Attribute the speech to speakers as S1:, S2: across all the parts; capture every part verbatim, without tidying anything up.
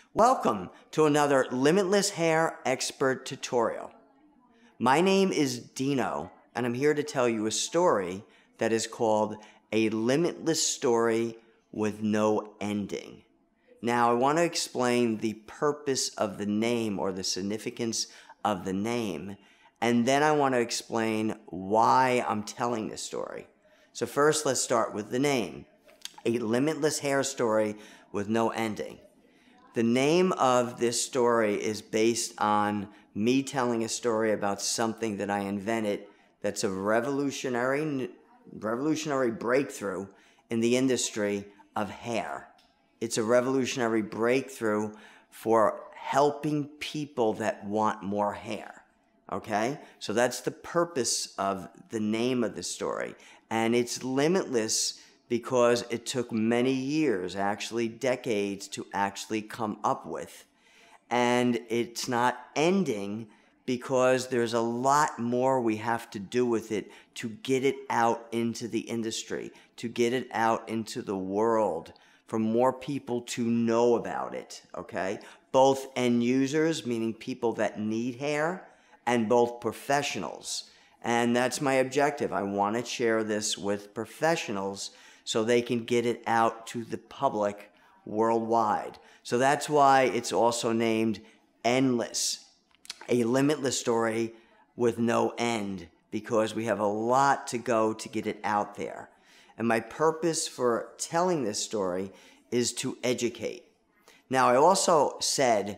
S1: Welcome to another Limitless Hair Expert tutorial. My name is Dino, and I'm here to tell you a story that is called A Limitless Story with No Ending. Now, I want to explain the purpose of the name or the significance of the name, and then I want to explain why I'm telling this story. So first, let's start with the name. A Limitless Hair Story with No Ending. The name of this story is based on me telling a story about something that I invented that's a revolutionary, revolutionary breakthrough in the industry of hair. It's a revolutionary breakthrough for helping people that want more hair, okay? So that's the purpose of the name of the story. And it's limitless because it took many years, actually decades, to actually come up with. And it's not ending because there's a lot more we have to do with it to get it out into the industry, to get it out into the world, for more people to know about it, okay? Both end users, meaning people that need hair, and both professionals. And that's my objective. I want to share this with professionals so they can get it out to the public worldwide. So that's why it's also named Endless, a limitless story with no end, because we have a lot to go to get it out there. And my purpose for telling this story is to educate. Now, I also said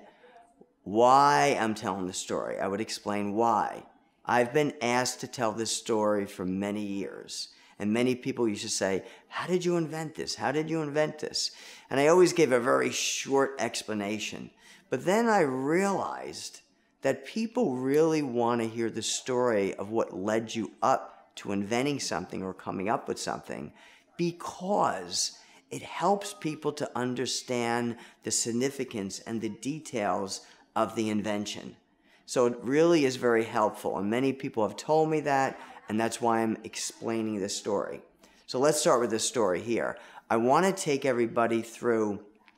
S1: why I'm telling the story. I would explain why. I've been asked to tell this story for many years. And many people used to say, how did you invent this? How did you invent this? And I always gave a very short explanation. But then I realized that people really want to hear the story of what led you up to inventing something or coming up with something, because it helps people to understand the significance and the details of the invention. So it really is very helpful. And many people have told me that. And that's why I'm explaining this story. So let's start with this story here. I want to take everybody through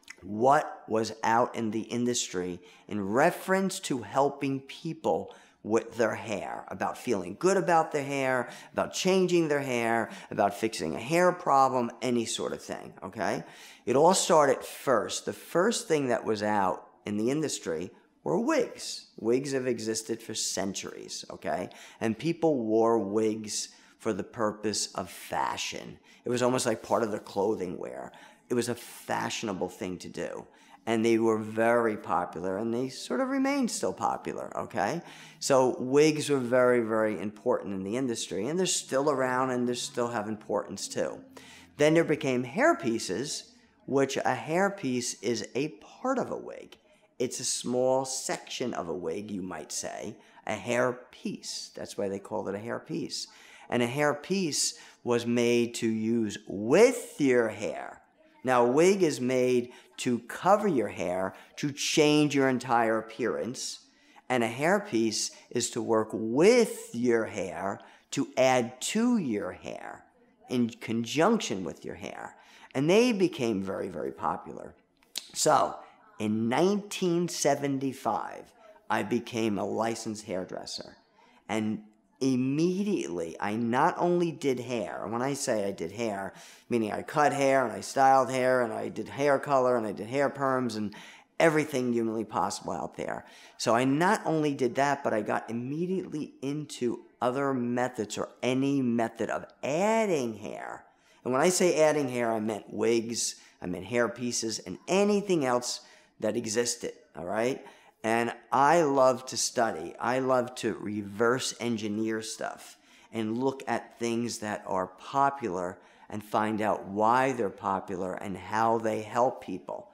S1: what was out in the industry in reference to helping people with their hair, about feeling good about their hair, about changing their hair, about fixing a hair problem, any sort of thing, okay? It all started first. The first thing that was out in the industry were wigs. Wigs have existed for centuries, okay? And people wore wigs for the purpose of fashion. It was almost like part of their clothing wear. It was a fashionable thing to do. And they were very popular, and they sort of remain still popular, okay? So wigs were very, very important in the industry, and they're still around, and they still have importance too. Then there became hair pieces, which a hair piece is a part of a wig. It's a small section of a wig, you might say, a hair piece. That's why they call it a hair piece. And a hair piece was made to use with your hair. Now, a wig is made to cover your hair, to change your entire appearance. And a hair piece is to work with your hair, to add to your hair, in conjunction with your hair. And they became very, very popular. So, in nineteen seventy-five, I became a licensed hairdresser. And immediately, I not only did hair, and when I say I did hair, meaning I cut hair, and I styled hair, and I did hair color, and I did hair perms, and everything humanly possible out there. So I not only did that, but I got immediately into other methods, or any method of adding hair. And when I say adding hair, I meant wigs, I meant hair pieces, and anything else that existed, all right? And I love to study. I love to reverse engineer stuff and look at things that are popular and find out why they're popular and how they help people.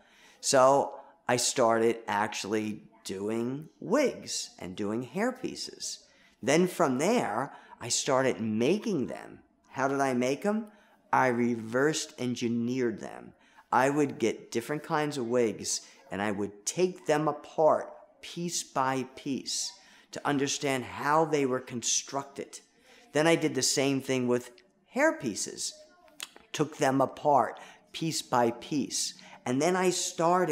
S1: So I started actually doing wigs and doing hair pieces. Then from there, I started making them. How did I make them? I reversed engineered them. I would get different kinds of wigs, and I would take them apart piece by piece to understand how they were constructed. Then I did the same thing with hair pieces, took them apart piece by piece. And then I started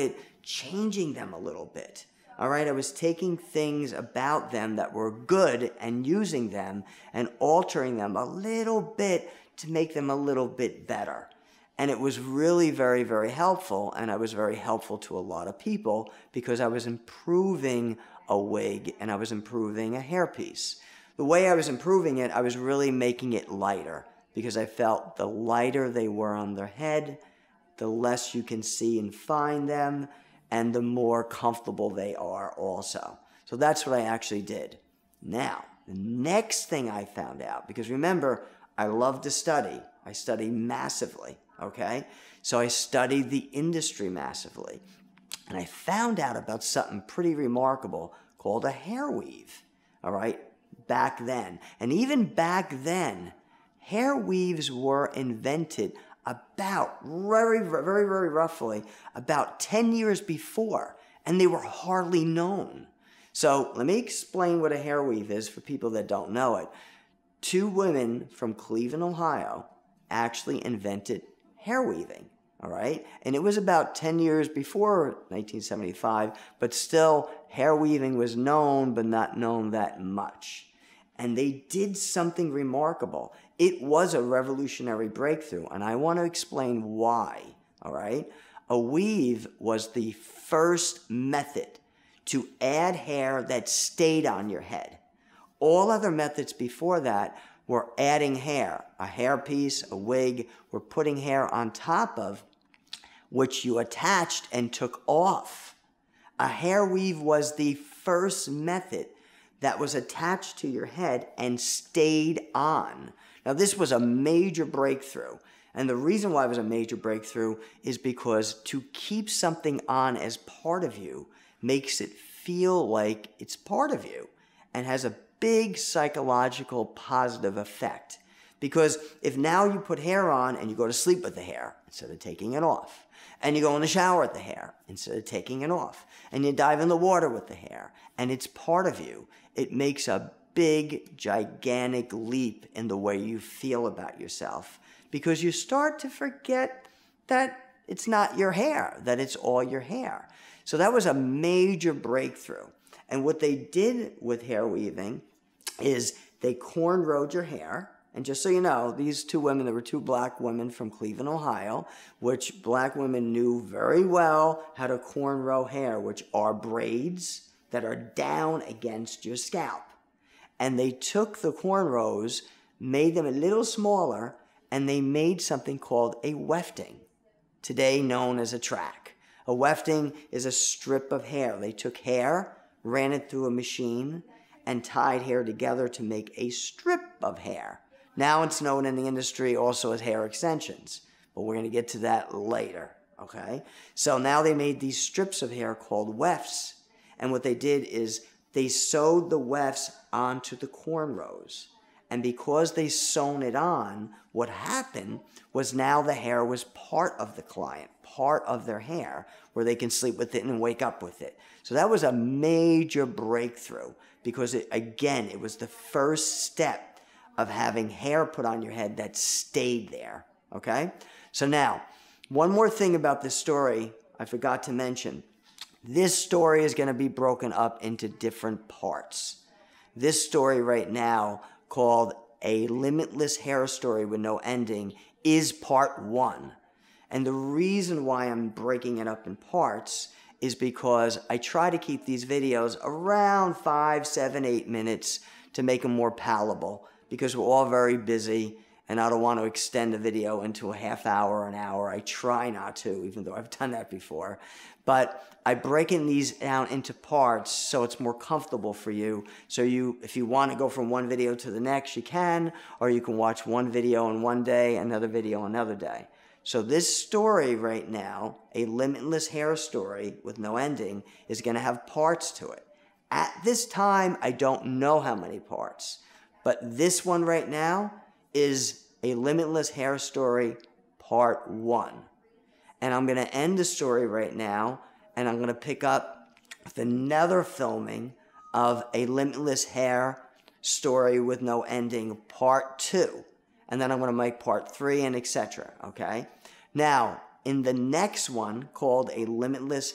S1: changing them a little bit. All right, I was taking things about them that were good and using them and altering them a little bit to make them a little bit better. And it was really very, very helpful, and I was very helpful to a lot of people because I was improving a wig and I was improving a hairpiece. The way I was improving it, I was really making it lighter because I felt the lighter they were on their head, the less you can see and find them, and the more comfortable they are also. So that's what I actually did. Now, the next thing I found out, because remember, I love to study. I study massively, okay? So I studied the industry massively. And I found out about something pretty remarkable called a hair weave, all right, back then. And even back then, hair weaves were invented about very, very, very roughly about ten years before, and they were hardly known. So let me explain what a hair weave is for people that don't know it. Two women from Cleveland, Ohio, actually invented hair weaving, all right? And it was about ten years before nineteen seventy-five, but still hair weaving was known, but not known that much. And they did something remarkable. It was a revolutionary breakthrough, and I want to explain why, all right? A weave was the first method to add hair that stayed on your head. All other methods before that were adding hair, a hairpiece, a wig, were putting hair on top of, which you attached and took off. A hair weave was the first method that was attached to your head and stayed on. Now, this was a major breakthrough. And the reason why it was a major breakthrough is because to keep something on as part of you makes it feel like it's part of you and has a big psychological positive effect. Because if now you put hair on and you go to sleep with the hair instead of taking it off, and you go in the shower with the hair instead of taking it off, and you dive in the water with the hair, and it's part of you, it makes a big, gigantic leap in the way you feel about yourself because you start to forget that it's not your hair, that it's all your hair. So that was a major breakthrough. And what they did with hair weaving is they cornrowed your hair. And just so you know, these two women, there were two black women from Cleveland, Ohio, which black women knew very well how to cornrow hair, which are braids that are down against your scalp. And they took the cornrows, made them a little smaller, and they made something called a wefting, today known as a track. A wefting is a strip of hair. They took hair, ran it through a machine, and tied hair together to make a strip of hair. Now it's known in the industry also as hair extensions, but we're going to get to that later, okay? So now they made these strips of hair called wefts, and what they did is they sewed the wefts onto the cornrows. And because they sewn it on, what happened was now the hair was part of the client, part of their hair, where they can sleep with it and wake up with it. So that was a major breakthrough because, it, again, it was the first step of having hair put on your head that stayed there, okay? So now, one more thing about this story I forgot to mention. This story is going to be broken up into different parts. This story right now, called A Limitless Hair Story with No Ending, is part one. And the reason why I'm breaking it up in parts is because I try to keep these videos around five, seven, eight minutes to make them more palatable because we're all very busy and I don't want to extend the video into a half hour, an hour. I try not to, even though I've done that before. But I'm breaking these down into parts so it's more comfortable for you. So you, if you want to go from one video to the next, you can, or you can watch one video in one day, another video another day. So this story right now, A Limitless Hair Story with No Ending, is going to have parts to it. At this time, I don't know how many parts, but this one right now is A Limitless Hair Story Part one. And I'm going to end the story right now, and I'm going to pick up with another filming of A Limitless Hair Story with No Ending Part two. And then I'm going to make Part three and et cetera, okay? Now, in the next one, called A Limitless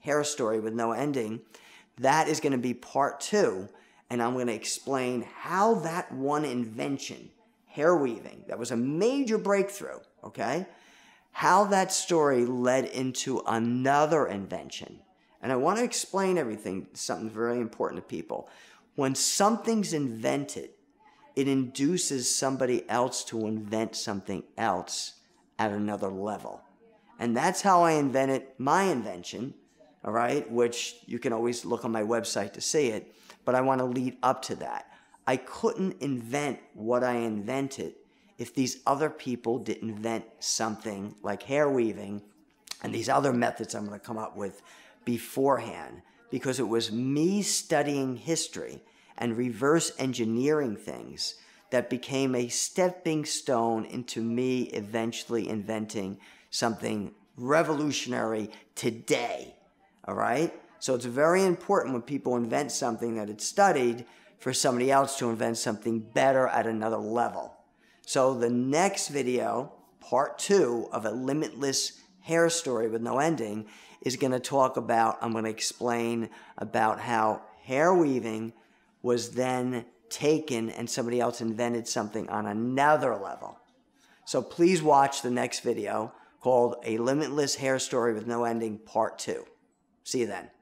S1: hair story with no ending. That is going to be part two, and I'm going to explain how that one invention, hair weaving, that was a major breakthrough, okay, how that story led into another invention. And I want to explain everything, something very important to people. When something's invented, it induces somebody else to invent something else at another level. And that's how I invented my invention, all right, which you can always look on my website to see it, but I want to lead up to that. I couldn't invent what I invented if these other people didn't invent something like hair weaving and these other methods I'm going to come up with beforehand, because it was me studying history and reverse engineering things that became a stepping stone into me eventually inventing something revolutionary today, all right? So it's very important when people invent something that it's studied for somebody else to invent something better at another level. So the next video, part two of a limitless hair story with no ending, is going to talk about, I'm going to explain about how hair weaving was then taken and somebody else invented something on another level. So please watch the next video called A Limitless Hair Story with No Ending, part two. See you then.